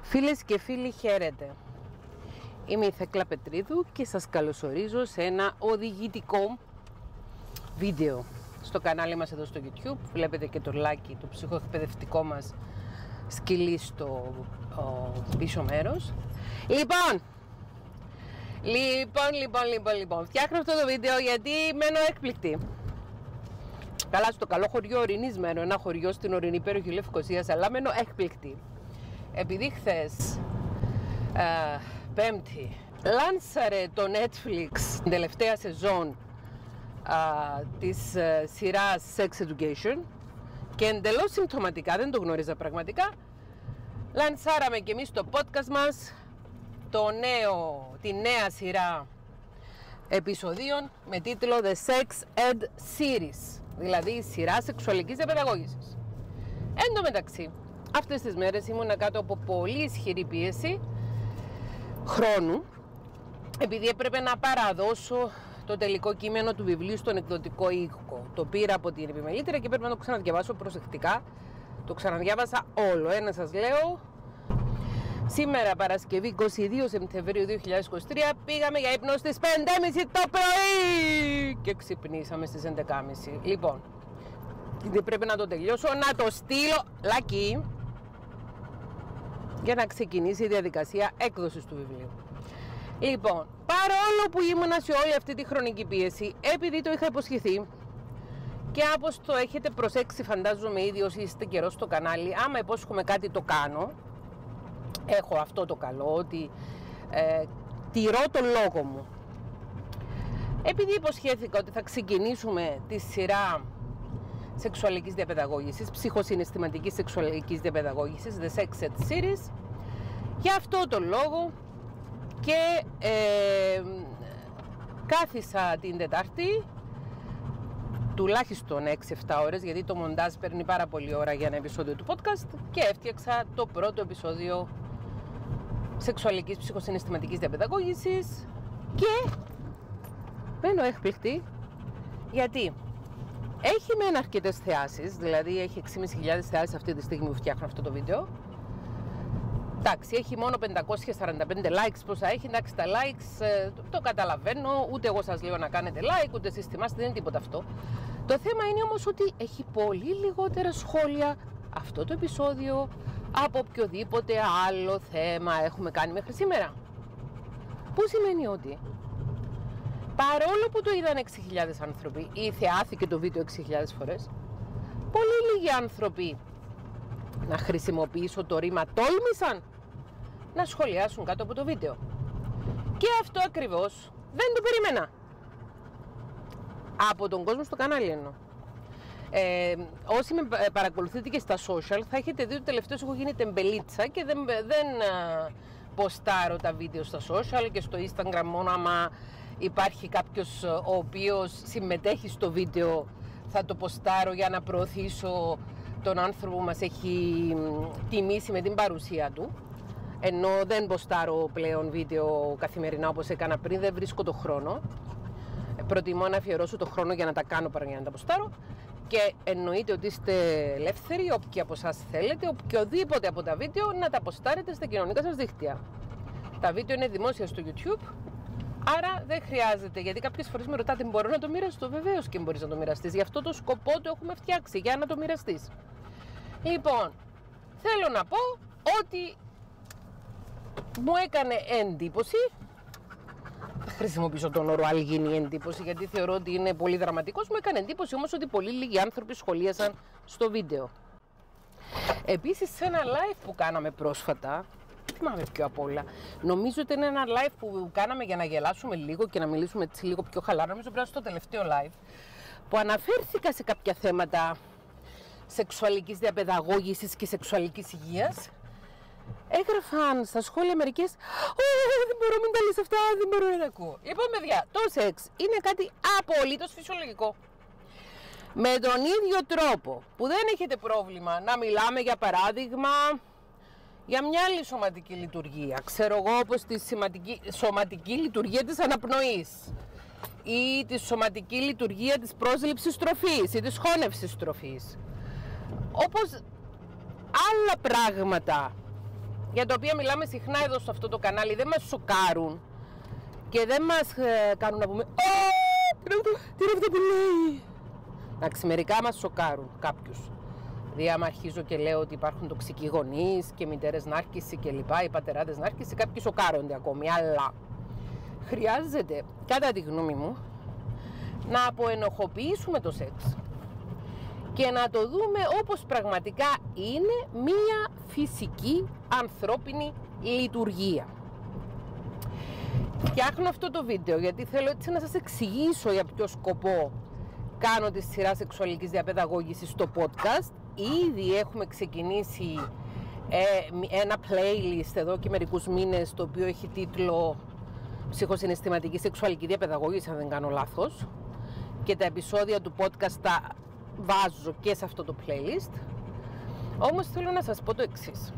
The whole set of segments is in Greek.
Φίλες και φίλοι, χαίρετε. Είμαι η Θέκλα Πετρίδου και σας καλωσορίζω σε ένα οδηγητικό βίντεο στο κανάλι μας εδώ στο YouTube. Βλέπετε και το λάκι, το ψυχοεκπαιδευτικό μας σκυλί στο πίσω μέρος. Λοιπόν, φτιάχνω αυτό το βίντεο γιατί μένω έκπληκτη. Καλά, στο καλό χωριό Ορεινής μένω, ένα χωριό στην ορεινή περιοχή Λευκωσίας, αλλά μένω έκπληκτη. Επειδή χθες, Πέμπτη, λάνσαρε το Netflix την τελευταία σεζόν της σειράς Sex Education και εντελώς συμπτωματικά, δεν το γνώριζα πραγματικά, λανσάραμε και εμείς το podcast μας τη νέα σειρά επεισοδίων με τίτλο The Sex Ed Series, δηλαδή η σειρά σεξουαλικής διαπαιδαγώγησης. Εν τω μεταξύ, αυτές τις μέρες ήμουν κάτω από πολύ ισχυρή πίεση χρόνου, επειδή έπρεπε να παραδώσω το τελικό κείμενο του βιβλίου στον εκδοτικό οίκο. Το πήρα από την επιμελήτρια και πρέπει να το ξαναδιαβάσω προσεκτικά. Το ξαναδιάβασα όλο. Σας λέω, σήμερα Παρασκευή 22 Σεπτεμβρίου 2023 πήγαμε για ύπνο στις 5:30 το πρωί και ξυπνήσαμε στις 11:30. Λοιπόν, πρέπει να το τελειώσω, να το στείλω λάκι για να ξεκινήσει η διαδικασία έκδοσης του βιβλίου. Λοιπόν, παρόλο που ήμουνα σε όλη αυτή τη χρονική πίεση, επειδή το είχα υποσχεθεί και όπως το έχετε προσέξει, φαντάζομαι ήδη όσοι είστε καιρό στο κανάλι, άμα υπόσχομαι κάτι το κάνω, έχω αυτό το καλό, ότι τηρώ τον λόγο μου. Επειδή υποσχέθηκα ότι θα ξεκινήσουμε τη σειρά σεξουαλικής διαπαιδαγώγησης, ψυχοσυναισθηματικής σεξουαλικής διαπαιδαγώγησης, The Sex Ed Series, για αυτό το λόγο και κάθισα την Τετάρτη τουλάχιστον 6-7 ώρες, γιατί το μοντάζ παίρνει πάρα πολύ ώρα για ένα επεισόδιο του podcast, και έφτιαξα το πρώτο επεισόδιο σεξουαλικής ψυχοσυναισθηματικής διαπαιδαγώγησης και μένω έκπληκτη γιατί έχει μεν αρκετές θεάσεις, δηλαδή έχει 6.500 θεάσεις αυτή τη στιγμή που φτιάχνω αυτό το βίντεο. Εντάξει, έχει μόνο 545 likes, πόσα έχει, εντάξει, τα likes το καταλαβαίνω, ούτε εγώ σας λέω να κάνετε like, ούτε εσείς θυμάστε, δεν είναι τίποτα αυτό. Το θέμα είναι όμως ότι έχει πολύ λιγότερα σχόλια αυτό το επεισόδιο από οποιοδήποτε άλλο θέμα έχουμε κάνει μέχρι σήμερα. Που σημαίνει ότι παρόλο που το είδαν 6.000 άνθρωποι ή θεάθηκε το βίντεο 6.000 φορές, πολύ λίγοι άνθρωποι, να χρησιμοποιήσω το ρήμα, τόλμησαν να σχολιάσουν κάτω από το βίντεο. Και αυτό ακριβώς δεν το περίμενα από τον κόσμο στο κανάλι εννοώ. Όσοι με παρακολουθείτε και στα social θα έχετε δει ότι τελευταίως έχω γίνει τεμπελίτσα και δεν ποστάρω τα βίντεο στα social και στο Instagram μόνο άμα υπάρχει κάποιος ο οποίος συμμετέχει στο βίντεο θα το ποστάρω για να προωθήσω τον άνθρωπο που μας έχει τιμήσει με την παρουσία του, ενώ δεν ποστάρω πλέον βίντεο καθημερινά όπως έκανα πριν, δεν βρίσκω το χρόνο. Προτιμώ να αφιερώσω το χρόνο για να τα κάνω παρά για να τα ποστάρω, και εννοείται ότι είστε ελεύθεροι, όποιοι από εσάς θέλετε, οποιοδήποτε από τα βίντεο να τα ποστάρετε στα κοινωνικά σας δίκτυα. Τα βίντεο είναι δημόσια στο YouTube, άρα δεν χρειάζεται, γιατί κάποιες φορές με ρωτάτε μπορώ να το μοιραστώ, βεβαίως και μπορείς να το μοιραστείς, γι' αυτό το σκοπό το έχουμε φτιάξει, για να το μοιραστείς. Λοιπόν, θέλω να πω ότι μου έκανε εντύπωση, θα χρησιμοποιήσω τον όρο αλγινή εντύπωση γιατί θεωρώ ότι είναι πολύ δραματικός, μου έκανε εντύπωση όμως ότι πολύ λίγοι άνθρωποι σχολίασαν στο βίντεο. Επίσης σε ένα live που κάναμε πρόσφατα, θυμάμαι πιο απ' όλα, νομίζω ότι είναι ένα live που κάναμε για να γελάσουμε λίγο και να μιλήσουμε έτσι λίγο πιο χαλάρα, νομίζω πρέπει να στο τελευταίο live, που αναφέρθηκα σε κάποια θέματα σεξουαλικής διαπαιδαγώγησης και σεξουαλικής υγείας. Έγραφαν στα σχόλια μερικές, δεν μπορώ, μην τα λες αυτά, δεν μπορώ να ακούω. Λοιπόν παιδιά, το σεξ είναι κάτι απολύτως φυσιολογικό. Με τον ίδιο τρόπο που δεν έχετε πρόβλημα να μιλάμε για παράδειγμα για μια άλλη σωματική λειτουργία, ξέρω εγώ, όπως τη σωματική λειτουργία της αναπνοής ή τη σωματική λειτουργία της πρόσληψης τροφής ή της χώνευσης τροφής, όπως άλλα πράγματα για τα οποία μιλάμε συχνά εδώ σε αυτό το κανάλι, δεν μας σοκάρουν και δεν μας κάνουν να πούμε τι είναι αυτό που λέει. Εντάξει, μερικά μας σοκάρουν κάποιους. Δηλαδή, άμα αρχίζω και λέω ότι υπάρχουν τοξικοί γονείς και μητέρες νάρκισση και λοιπά, οι πατεράδες νάρκισση, κάποιοι σοκάρονται ακόμη, αλλά χρειάζεται, κατά τη γνώμη μου, να αποενοχοποιήσουμε το σεξ και να το δούμε όπως πραγματικά είναι μία φυσική ανθρώπινη λειτουργία. Φτιάχνω αυτό το βίντεο γιατί θέλω έτσι να σας εξηγήσω για ποιο σκοπό κάνω τη σειρά σεξουαλικής διαπαιδαγώγησης στο podcast. Ήδη έχουμε ξεκινήσει ένα playlist εδώ και μερικούς μήνες, το οποίο έχει τίτλο ψυχοσυναισθηματική σεξουαλική διαπαιδαγώγηση, αν δεν κάνω λάθος, και τα επεισόδια του podcast τα βάζω και σε αυτό το playlist. Όμως θέλω να σας πω το εξής.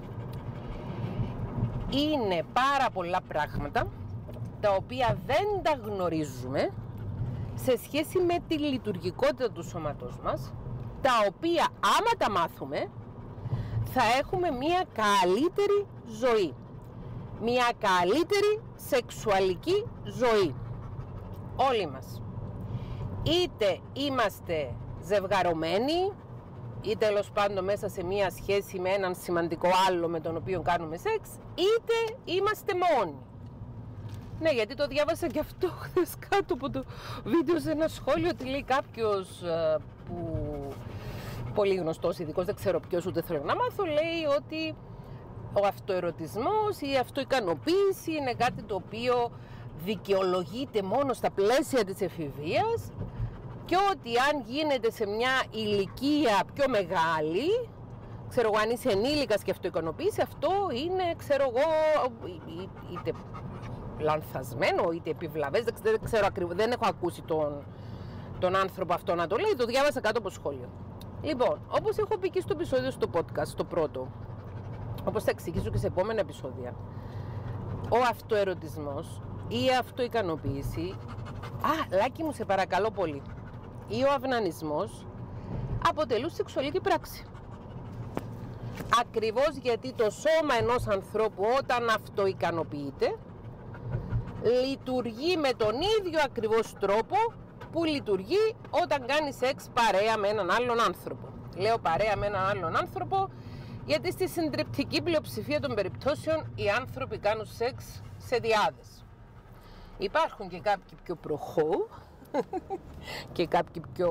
Είναι πάρα πολλά πράγματα τα οποία δεν τα γνωρίζουμε σε σχέση με τη λειτουργικότητα του σώματός μας, τα οποία άμα τα μάθουμε θα έχουμε μια καλύτερη ζωή, μια καλύτερη σεξουαλική ζωή, όλοι μας. Είτε είμαστε ζευγαρωμένοι ή τέλος πάντων μέσα σε μια σχέση με έναν σημαντικό άλλο με τον οποίο κάνουμε σεξ, είτε είμαστε μόνοι. Ναι, γιατί το διάβασα και αυτό χθες κάτω από το βίντεο σε ένα σχόλιο, ότι λέει κάποιος που πολύ γνωστός ειδικός, δεν ξέρω ποιος, ούτε θέλω να μάθω, λέει ότι ο αυτοερωτισμός ή η αυτοικανοποίηση είναι κάτι το οποίο δικαιολογείται μόνο στα πλαίσια της εφηβείας και ότι αν γίνεται σε μια ηλικία πιο μεγάλη, ξέρω εγώ, αν είσαι ενήλικας και αυτοικανοποίηση, αυτό είναι, ξέρω εγώ, είτε λανθασμένο είτε επιβλαβές, δεν ξέρω ακριβώς, δεν έχω ακούσει τον άνθρωπο αυτό να το λέει, το διάβασα κάτω από σχόλιο. Λοιπόν, όπως έχω πει και στο επεισόδιο στο podcast, το πρώτο, όπως θα εξηγήσω και σε επόμενα επεισόδια, ο αυτοερωτισμός ή η αυτοικανοποίηση, Λάκη μου σε παρακαλώ πολύ, ή ο αυνανισμός αποτελούν σεξουαλική πράξη. Ακριβώς γιατί το σώμα ενός ανθρώπου όταν αυτοικανοποιείται λειτουργεί με τον ίδιο ακριβώς τρόπο που λειτουργεί όταν κάνει σεξ παρέα με έναν άλλον άνθρωπο. Λέω παρέα με έναν άλλον άνθρωπο γιατί στη συντριπτική πλειοψηφία των περιπτώσεων οι άνθρωποι κάνουν σεξ σε διάδες. Υπάρχουν και κάποιοι πιο προχώ και κάποιοι πιο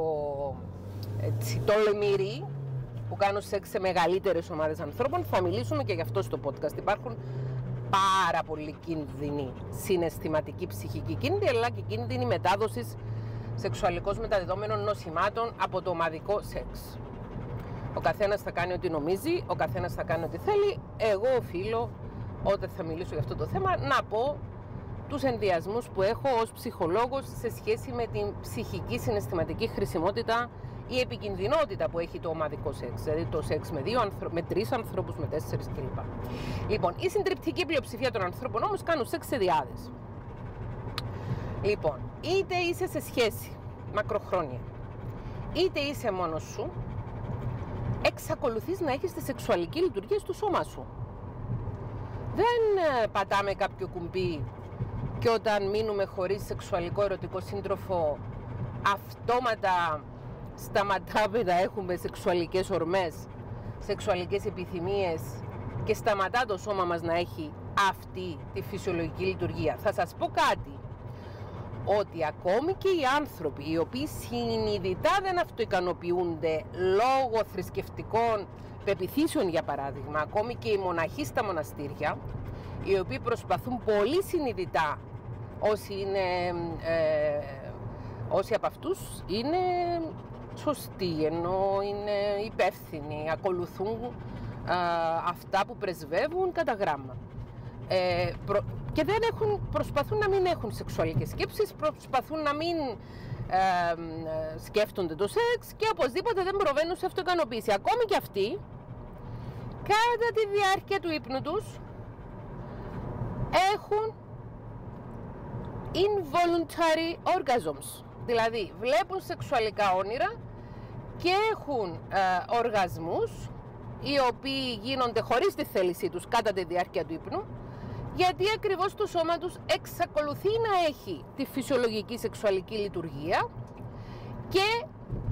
τολμηροί που κάνουν σεξ σε μεγαλύτερες ομάδες ανθρώπων. Θα μιλήσουμε και γι' αυτό στο podcast. Υπάρχουν πάρα πολλοί κίνδυνοι, συναισθηματική, ψυχική κίνδυνη, αλλά και κίνδυνοι μετάδοσης σεξουαλικώς μεταδεδομένων νοσημάτων από το ομαδικό σεξ. Ο καθένας θα κάνει ό,τι νομίζει, ο καθένας θα κάνει ό,τι θέλει. Εγώ οφείλω, όταν θα μιλήσω για αυτό το θέμα, να πω τους ενδιασμούς που έχω ως ψυχολόγος σε σχέση με την ψυχική συναισθηματική χρησιμότητα ή επικινδυνότητα που έχει το ομαδικό σεξ, δηλαδή το σεξ με 3 ανθρώπους, με 4 κλπ. Λοιπόν, η συντριπτική πλειοψηφία των ανθρώπων όμως κάνουν σεξ σε διάδες. Λοιπόν, είτε είσαι σε σχέση μακροχρόνια, είτε είσαι μόνος σου, εξακολουθείς να έχεις τη σεξουαλική λειτουργία στο σώμα σου. Δεν πατάμε κάποιο κουμπί και όταν μείνουμε χωρίς σεξουαλικό ερωτικό σύντροφο αυτόματα σταματάμε να έχουμε σεξουαλικές ορμές, σεξουαλικές επιθυμίες και σταματά το σώμα μας να έχει αυτή τη φυσιολογική λειτουργία. Θα σας πω κάτι, ότι ακόμη και οι άνθρωποι οι οποίοι συνειδητά δεν αυτοικανοποιούνται λόγω θρησκευτικών πεποιθήσεων, για παράδειγμα, ακόμη και οι μοναχοί στα μοναστήρια, οι οποίοι προσπαθούν πολύ συνειδητά, όσοι από αυτούς είναι σωστοί, ενώ είναι υπεύθυνοι, ακολουθούν αυτά που πρεσβεύουν κατά γράμμα. Και προσπαθούν να μην έχουν σεξουαλικές σκέψεις, προσπαθούν να μην σκέφτονται το σεξ και οπωσδήποτε δεν προβαίνουν σε αυτοικανοποίηση. Ακόμη και αυτοί, κατά τη διάρκεια του ύπνου τους, έχουν involuntary orgasms, δηλαδή βλέπουν σεξουαλικά όνειρα και έχουν οργασμούς οι οποίοι γίνονται χωρίς τη θέλησή τους κατά τη διάρκεια του ύπνου, γιατί ακριβώς το σώμα τους εξακολουθεί να έχει τη φυσιολογική σεξουαλική λειτουργία και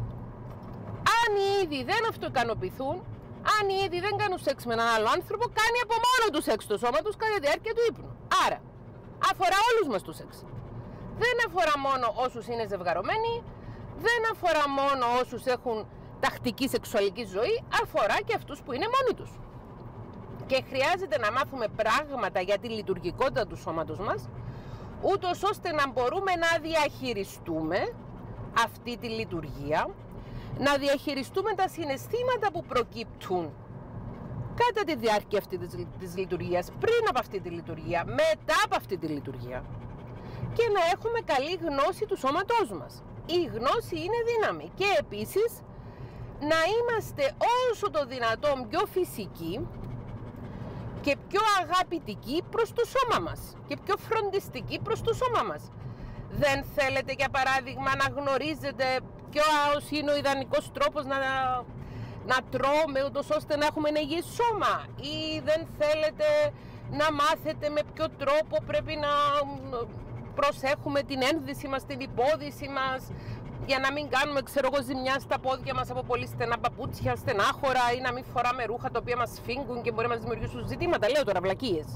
αν οι ίδιοι δεν αυτοικανοποιηθούν, αν οι ίδιοι δεν κάνουν σεξ με έναν άλλο άνθρωπο, κάνει από μόνο του σεξ το σώμα τους κατά τη διάρκεια του ύπνου. Άρα, αφορά όλους μας το σεξ. Δεν αφορά μόνο όσους είναι ζευγαρωμένοι, δεν αφορά μόνο όσους έχουν τακτική σεξουαλική ζωή, αφορά και αυτούς που είναι μόνοι τους. Και χρειάζεται να μάθουμε πράγματα για τη λειτουργικότητα του σώματος μας, ούτως ώστε να μπορούμε να διαχειριστούμε αυτή τη λειτουργία, να διαχειριστούμε τα συναισθήματα που προκύπτουν κατά τη διάρκεια αυτή της λειτουργίας, πριν από αυτή τη λειτουργία, μετά από αυτή τη λειτουργία, και να έχουμε καλή γνώση του σώματός μας. Η γνώση είναι δύναμη και επίσης να είμαστε όσο το δυνατόν πιο φυσικοί και πιο αγαπητικοί προς το σώμα μας και πιο φροντιστικοί προς το σώμα μας. Δεν θέλετε, για παράδειγμα, να γνωρίζετε ποιος είναι ο ιδανικός τρόπος να τρώμε ούτως ώστε να έχουμε ένα υγιές σώμα, ή δεν θέλετε να μάθετε με ποιο τρόπο πρέπει να προσέχουμε την ένδυση μας, την υπόδυση μας, για να μην κάνουμε, ζημιά στα πόδια μας από πολύ στενά παπούτσια, στενάχωρα, ή να μην φοράμε ρούχα τα οποία μας σφίγγουν και μπορεί να μας δημιουργήσουν ζητήματα. Λέω τώρα βλακίες.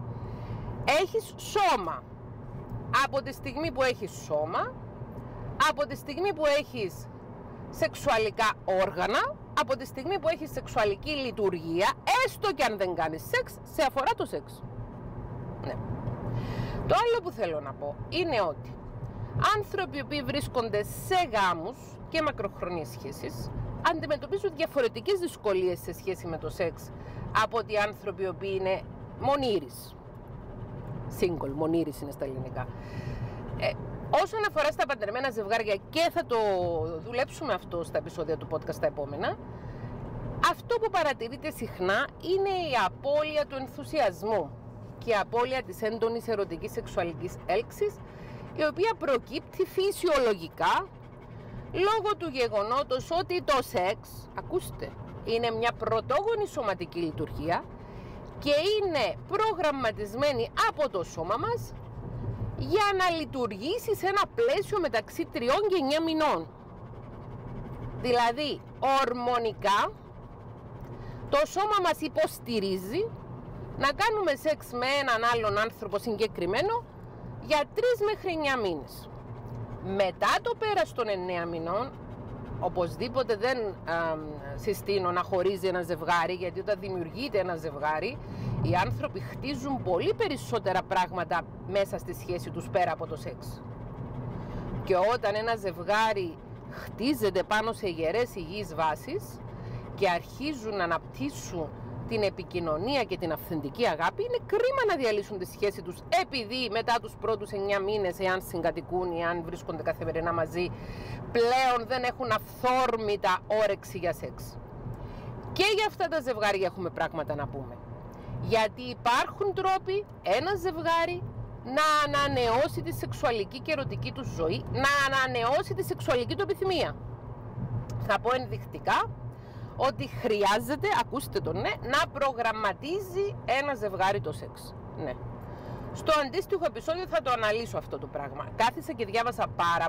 Έχεις σώμα. Από τη στιγμή που έχεις σώμα, από τη στιγμή που έχεις σεξουαλικά όργανα, από τη στιγμή που έχεις σεξουαλική λειτουργία, έστω και αν δεν κάνεις σεξ, σε αφορά το σεξ. Ναι. Το άλλο που θέλω να πω είναι ότι άνθρωποι που βρίσκονται σε γάμους και μακροχρόνιες σχέσεις αντιμετωπίζουν διαφορετικές δυσκολίες σε σχέση με το σεξ από ότι άνθρωποι που είναι μονήρης. Single, μονήρης είναι στα ελληνικά. Όσον αφορά στα παντρεμένα ζευγάρια, και θα το δουλέψουμε αυτό στα επεισόδια του podcast τα επόμενα, αυτό που παρατηρείται συχνά είναι η απώλεια του ενθουσιασμού και η απώλεια της έντονης ερωτικής σεξουαλικής έλξης, η οποία προκύπτει φυσιολογικά λόγω του γεγονότος ότι το σεξ, ακούστε, είναι μια πρωτόγονη σωματική λειτουργία και είναι προγραμματισμένη από το σώμα μας για να λειτουργήσει σε ένα πλαίσιο μεταξύ 3 και 9 μηνών. Δηλαδή, ορμονικά, το σώμα μας υποστηρίζει να κάνουμε σεξ με έναν άλλον άνθρωπο συγκεκριμένο για 3 μέχρι 9 μήνες. Μετά το πέρας των 9 μηνών, οπωσδήποτε δεν συστήνω να χωρίζει ένα ζευγάρι, γιατί όταν δημιουργείται ένα ζευγάρι, οι άνθρωποι χτίζουν πολύ περισσότερα πράγματα μέσα στη σχέση τους πέρα από το σεξ. Και όταν ένα ζευγάρι χτίζεται πάνω σε γερές υγιείς βάσεις και αρχίζουν να αναπτύσσουν την επικοινωνία και την αυθεντική αγάπη, είναι κρίμα να διαλύσουν τη σχέση τους επειδή μετά τους πρώτους 9 μήνες, εάν συγκατοικούν ή αν βρίσκονται καθημερινά μαζί, πλέον δεν έχουν αυθόρμητα όρεξη για σεξ. Και για αυτά τα ζευγάρια έχουμε πράγματα να πούμε. Γιατί υπάρχουν τρόποι ένα ζευγάρι να ανανεώσει τη σεξουαλική και ερωτική του ζωή, να ανανεώσει τη σεξουαλική του επιθυμία. Θα πω ενδεικτικά ότι χρειάζεται, ακούστε το ναι, να προγραμματίζει ένα ζευγάρι το σεξ. Ναι. Στο αντίστοιχο επεισόδιο θα το αναλύσω αυτό το πράγμα. Κάθισα και διάβασα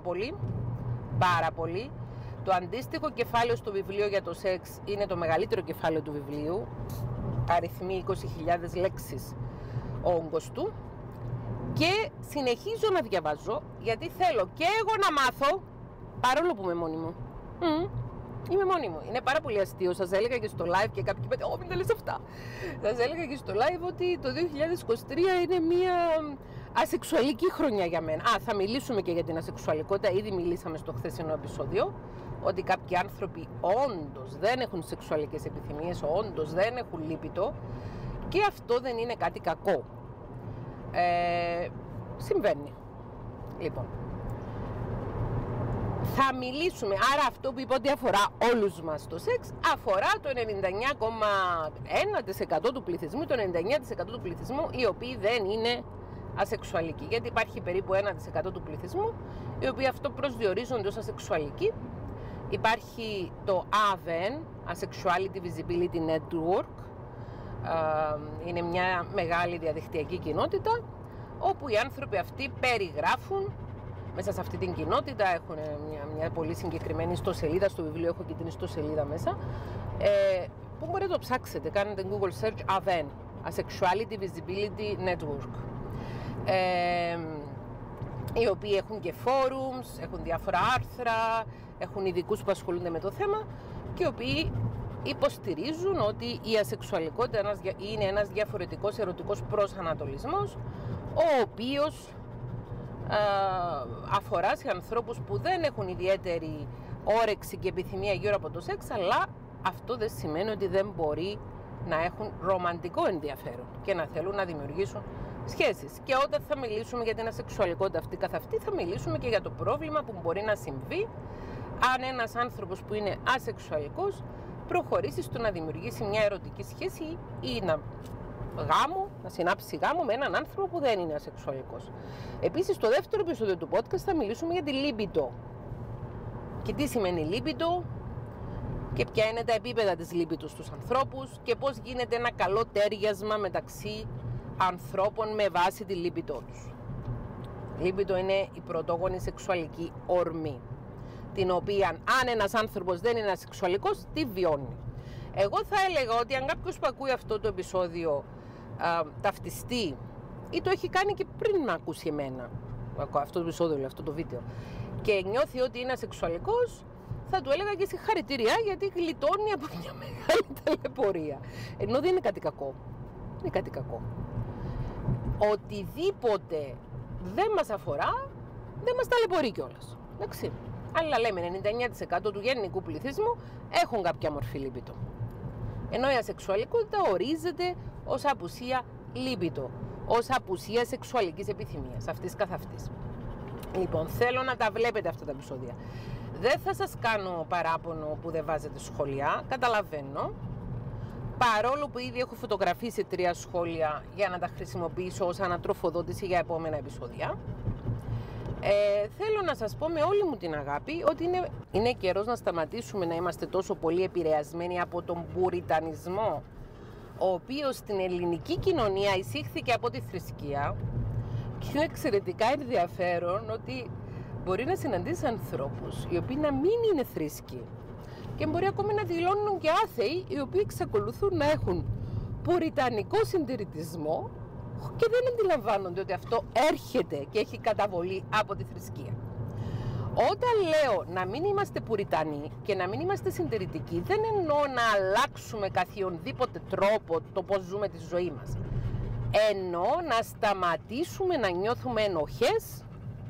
πάρα πολύ. Το αντίστοιχο κεφάλαιο στο βιβλίο για το σεξ είναι το μεγαλύτερο κεφάλαιο του βιβλίου. Αριθμεί 20.000 λέξεις ο όγκος του. Και συνεχίζω να διαβάζω γιατί θέλω και εγώ να μάθω, παρόλο που είμαι μόνη μου. Είμαι μόνη μου. Είναι πάρα πολύ αστείο. Σας έλεγα και στο live και κάποιοι είπατε, μην τα λες αυτά. Σας έλεγα και στο live ότι το 2023 είναι μια ασεξουαλική χρονιά για μένα. Θα μιλήσουμε και για την ασεξουαλικότητα. Ήδη μιλήσαμε στο χθεσινό επεισόδιο ότι κάποιοι άνθρωποι όντως δεν έχουν σεξουαλικές επιθυμίες, όντως δεν έχουν λίπητο και αυτό δεν είναι κάτι κακό. Συμβαίνει. Λοιπόν, θα μιλήσουμε, άρα αυτό που είπα ότι αφορά όλους μας το σεξ, αφορά το 99,1% του πληθυσμού, το 99% του πληθυσμού οι οποίοι δεν είναι ασεξουαλικοί. Γιατί υπάρχει περίπου 1% του πληθυσμού οι οποίοι αυτό προσδιορίζονται ως ασεξουαλικοί Υπάρχει το AVEN, Asexuality Visibility Network. Είναι μια μεγάλη διαδικτυακή κοινότητα όπου οι άνθρωποι αυτοί περιγράφουν μέσα σε αυτή την κοινότητα, έχουν μια πολύ συγκεκριμένη ιστοσελίδα, στο βιβλίο έχω και την ιστοσελίδα μέσα, που μπορείτε να το ψάξετε, κάνετε Google search AVEN, Asexuality Visibility Network, οι οποίοι έχουν και forums, έχουν διάφορα άρθρα, έχουν ειδικούς που ασχολούνται με το θέμα και οι οποίοι υποστηρίζουν ότι η ασεξουαλικότητα είναι ένας διαφορετικός ερωτικός προσανατολισμός, ο οποίος αφορά σε ανθρώπους που δεν έχουν ιδιαίτερη όρεξη και επιθυμία γύρω από το σεξ, αλλά αυτό δεν σημαίνει ότι δεν μπορεί να έχουν ρομαντικό ενδιαφέρον και να θέλουν να δημιουργήσουν σχέσεις. Και όταν θα μιλήσουμε για την ασεξουαλικότητα αυτή καθ' αυτή, θα μιλήσουμε και για το πρόβλημα που μπορεί να συμβεί αν ένας άνθρωπος που είναι ασεξουαλικός προχωρήσει στο να δημιουργήσει μια ερωτική σχέση ή να συνάψει γάμο με έναν άνθρωπο που δεν είναι ασεξουαλικός. Επίσης, στο δεύτερο επεισόδιο του podcast θα μιλήσουμε για τη libido. Και τι σημαίνει libido και ποια είναι τα επίπεδα της libido στους ανθρώπους και πώς γίνεται ένα καλό τέριασμα μεταξύ ανθρώπων με βάση τη libido τους. Libido είναι η πρωτόγονη σεξουαλική ορμή, την οποία αν ένας άνθρωπος δεν είναι ασεξουαλικός, τη βιώνει. Εγώ θα έλεγα ότι αν κάποιος που ακούει αυτό το επεισόδιο ταυτιστεί ή το έχει κάνει και πριν να ακούσει εμένα αυτό το επεισόδιο, αυτό το βίντεο, και νιώθει ότι είναι ασεξουαλικός, θα του έλεγα και συγχαρητήρια, γιατί γλιτώνει από μια μεγάλη ταλαιπωρία. Ενώ δεν είναι κάτι κακό. Είναι κάτι κακό. Οτιδήποτε δεν μας αφορά, δεν μας ταλαιπωρεί κιόλας. Εντάξει. Αλλά λέμε 99% του γενικού πληθυσμού έχουν κάποια μορφή libido. Ενώ η ασεξουαλικότητα ορίζεται ως απουσία libido, ως απουσία σεξουαλικής επιθυμίας, αυτής καθ' αυτής. Λοιπόν, θέλω να τα βλέπετε αυτά τα επεισόδια. Δεν θα σας κάνω παράπονο που δεν βάζετε σχόλια, καταλαβαίνω. Παρόλο που ήδη έχω φωτογραφίσει 3 σχόλια για να τα χρησιμοποιήσω ως ανατροφοδότηση για επόμενα επεισόδια. Θέλω να σας πω με όλη μου την αγάπη ότι είναι καιρός να σταματήσουμε να είμαστε τόσο πολύ επηρεασμένοι από τον πουριτανισμό, ο οποίος στην ελληνική κοινωνία εισήχθηκε από τη θρησκεία, και είναι εξαιρετικά ενδιαφέρον ότι μπορεί να συναντήσει ανθρώπους οι οποίοι να μην είναι θρήσκοι και μπορεί ακόμη να δηλώνουν και άθεοι, οι οποίοι εξακολουθούν να έχουν πουριτανικό συντηρητισμό και δεν αντιλαμβάνονται ότι αυτό έρχεται και έχει καταβολή από τη θρησκεία. Όταν λέω να μην είμαστε πουριτανοί και να μην είμαστε συντηρητικοί, δεν εννοώ να αλλάξουμε καθιονδήποτε τρόπο το πώς ζούμε τη ζωή μας. Εννοώ να σταματήσουμε να νιώθουμε ενοχές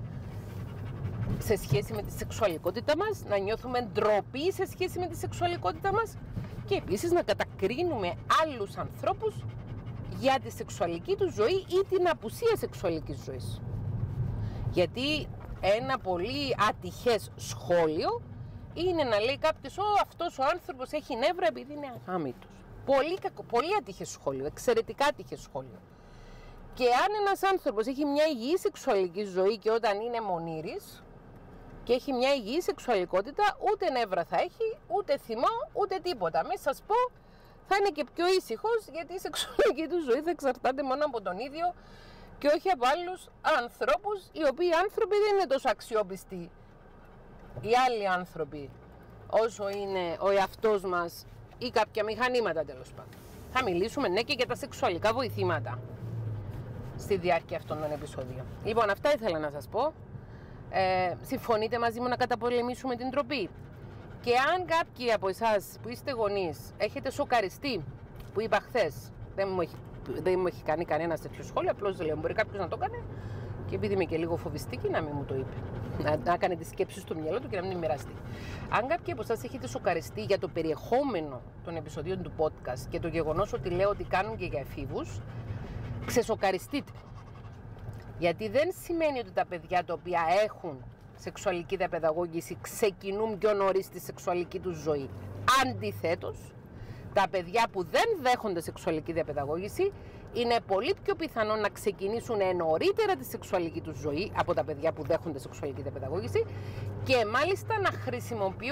σε σχέση με τη σεξουαλικότητα μας, να νιώθουμε ντροπή σε σχέση με τη σεξουαλικότητα μας και επίσης να κατακρίνουμε άλλους ανθρώπους για τη σεξουαλική του ζωή ή την απουσία σεξουαλικής ζωής. Γιατί ένα πολύ ατυχές σχόλιο είναι να λέει κάποιος αυτός ο άνθρωπος έχει νεύρα επειδή είναι αγάμητος. Πολύ ατυχές σχόλιο, εξαιρετικά ατυχές σχόλιο. Και αν ένας άνθρωπος έχει μια υγιή σεξουαλική ζωή και όταν είναι μονήρης και έχει μια υγιή σεξουαλικότητα, ούτε νεύρα θα έχει, ούτε θυμό, ούτε τίποτα. Μην σας πω, θα είναι και πιο ήσυχος, γιατί η σεξουαλική του ζωή θα εξαρτάται μόνο από τον ίδιο και όχι από άλλους ανθρώπους, οι οποίοι άνθρωποι δεν είναι τόσο αξιόπιστοι, οι άλλοι άνθρωποι, όσο είναι ο εαυτός μας ή κάποια μηχανήματα, τέλος πάντων. Θα μιλήσουμε και για τα σεξουαλικά βοηθήματα στη διάρκεια αυτών των επεισόδιων. Λοιπόν, αυτά ήθελα να σας πω. Συμφωνείτε μαζί μου να καταπολεμήσουμε την ντροπή? Και αν κάποιοι από εσάς που είστε γονείς έχετε σοκαριστεί που είπα χθες, δεν μου έχει κάνει κανένα τέτοιο σχόλιο, απλώς λέω μπορεί κάποιος να το κάνει και επειδή είμαι και λίγο φοβιστική να μην μου το είπε, να κάνει τις σκέψεις στο μυαλό του και να μην μοιραστεί. Αν κάποιοι από εσάς έχετε σοκαριστεί για το περιεχόμενο των επεισοδίων του podcast και το γεγονός ότι λέω ότι κάνουν και για εφήβους, ξεσοκαριστείτε. Γιατί δεν σημαίνει ότι τα παιδιά τα οποία έχουν σεξουαλική διαπαιδαγώγηση ξεκινούν πιο νωρίς τη σεξουαλική τους ζωή. Αντιθέτως, τα παιδιά που δεν δέχονται σεξουαλική διαπαιδαγώγηση είναι πολύ πιο πιθανό να ξεκινήσουν νωρίτερα τη σεξουαλική τους ζωή από τα παιδιά που δέχονται σεξουαλική διαπαιδαγώγηση και μάλιστα να χρησιμοποιούν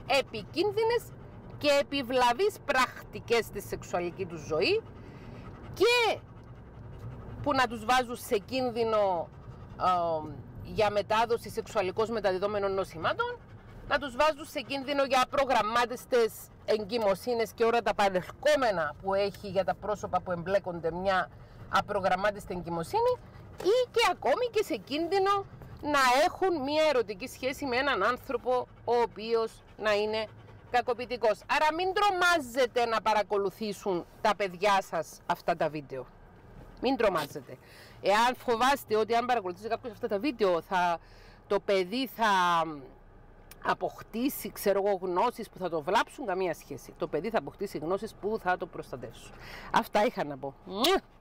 επικίνδυνες και επιβλαβείς πρακτικές στη σεξουαλική τους ζωή και που να τους βάζουν σε κίνδυνο για μετάδοση σεξουαλικώς μεταδιδόμενων νοσημάτων, να τους βάζουν σε κίνδυνο για προγραμμάτιστες εγκυμοσύνες και όλα τα παρελκόμενα που έχει για τα πρόσωπα που εμπλέκονται μια απρογραμμάτιστη εγκυμοσύνη, ή και ακόμη και σε κίνδυνο να έχουν μια ερωτική σχέση με έναν άνθρωπο ο οποίος να είναι κακοποιητικός. Άρα μην τρομάζετε να παρακολουθήσουν τα παιδιά σας αυτά τα βίντεο. Μην τρομάζετε. Εάν φοβάστε ότι αν παρακολουθήσει κάποιος αυτά τα βίντεο το παιδί θα αποκτήσει, γνώσεις που θα το βλάψουν, καμία σχέση. Το παιδί θα αποκτήσει γνώσεις που θα το προστατεύσουν. Αυτά είχα να πω.